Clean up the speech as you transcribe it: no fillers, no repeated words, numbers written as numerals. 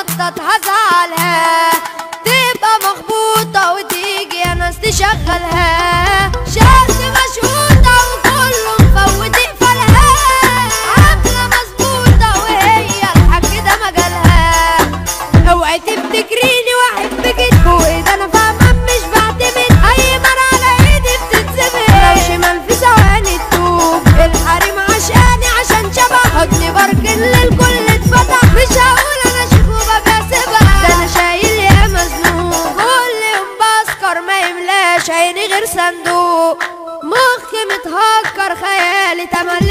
تخطط هزعلها، تبقى مخبوطة وتيجي يا ناس تشغلها، شرط مشهوطة وكله مفوت يقفلها، عاملة مظبوطة وهي الحاج ده مجالها. اوعي تفتكريني واحبك تفوقي، ده انا فاهمة مش بعتمد، اي مرة على ايدي بتتسبق، لو شمال في ثواني تدوب، الحريم عشاني عشان شبه حضني بركن للكل اتفتح، مش هقول انا شكوبة بسيبها، ده انا شايل يا مزنوق، كل يوم بسكر ما يملاش عيني غير صندوق، مخي متهكر خيالي تملي